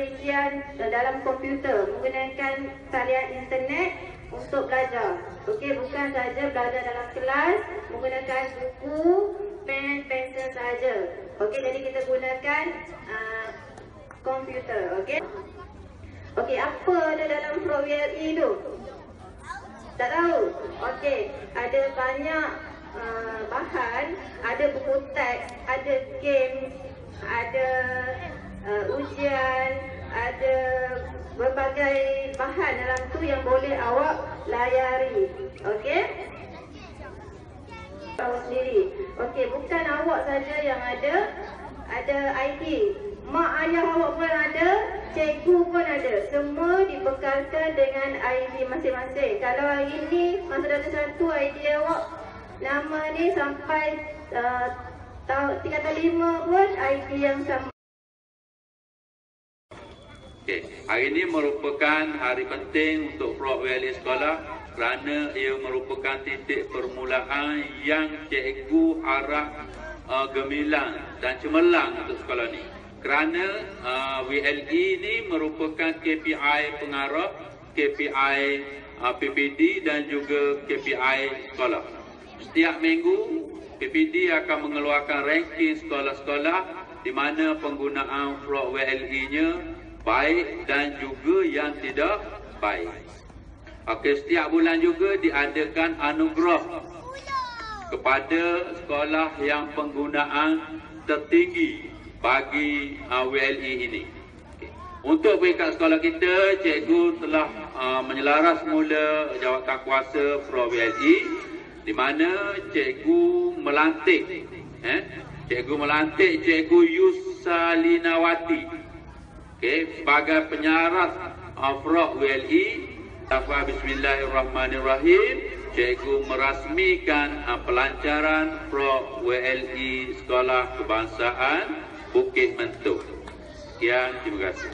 penelitian dalam komputer menggunakan talian internet untuk belajar. Okey, bukan saja belajar dalam kelas menggunakan buku, pen, pensel saja. Okey, jadi kita gunakan komputer. Okey. Okey, apa ada dalam Frog WLE tu? Tak tahu? Okey, ada banyak bahan, ada buku teks, ada game, ada ujian, ada berbagai bahan dalam tu yang boleh awak layari. Okey? Awak sendiri. Okey, bukan awak saja yang ada ID. Mak ayah awak pun ada, cikgu pun ada. Semua dibekalkan dengan ID masing-masing. Kalau hari ini masa ada satu ID awak, nama ni sampai tingkatan 5 pun ID yang sama. Okay. Hari ini merupakan hari penting untuk Frog WLE sekolah kerana ia merupakan titik permulaan yang cikgu harap gemilang dan cemerlang untuk sekolah ni. Kerana WLE ni merupakan KPI pengarah, KPI PPD dan juga KPI sekolah. Setiap minggu PPD akan mengeluarkan ranking sekolah-sekolah di mana penggunaan Frog WLE-nya baik dan juga yang tidak baik. Okey, setiap bulan juga diadakan anugerah kepada sekolah yang penggunaan tertinggi bagi WLE ini. Okay. Untuk peringkat sekolah kita, cikgu telah menyelaras mula jawatan kuasa Frog WLE di mana cikgu melantik Cikgu Yusalinawati sebagai penyarat Frog WLE. Bismillahirrahmanirrahim. Cikgu merasmikan pelancaran Frog WLE Sekolah Kebangsaan Bukit Mentuk. Sekian, terima kasih.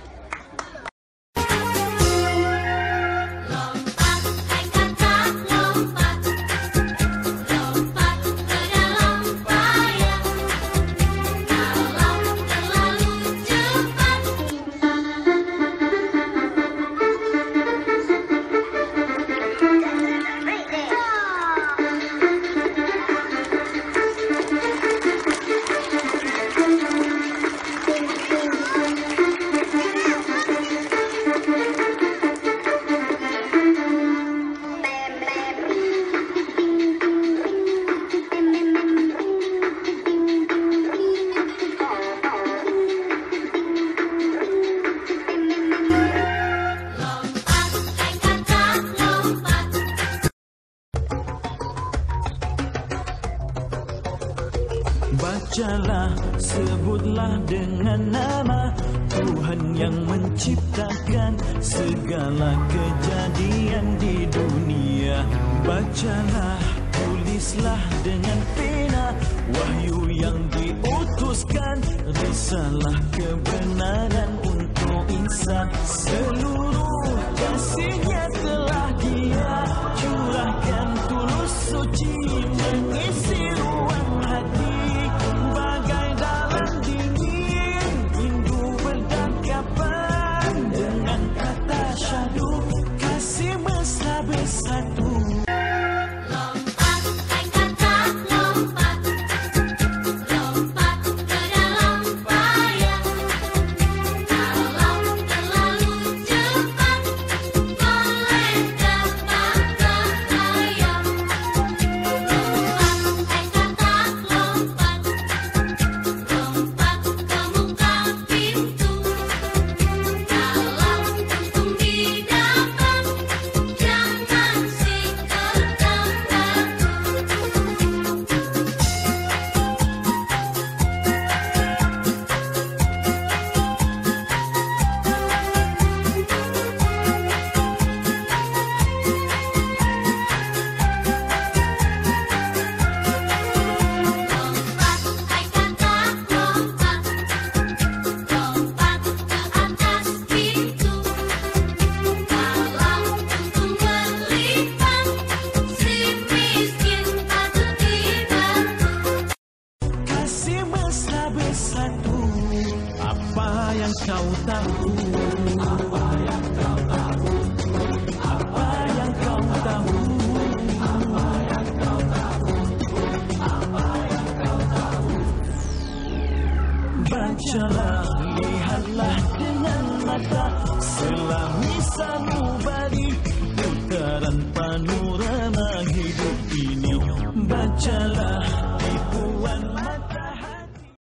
Bacalah, sebutlah dengan nama Tuhan yang menciptakan segala kejadian di dunia. Bacalah, tulislah dengan pena wahyu yang diutuskan, risalah kebenaran untuk insan. Seluruh kasihnya telah Dia curahkan tulus suci mengisi ruang hati. Bagai dalam dingin rindu berdekapan dengan kata syahdu kasih mesra bersatu. Lompat ke dalam payah, kalau terlalu yang kau tahu? Apa yang kau tahu? Apa yang kau tahu? Apa yang kau tahu? Apa yang kau tahu? Bacalah, lihatlah dengan mata, selami sanubari putaran panorama hidup ini. Bacalah tipuan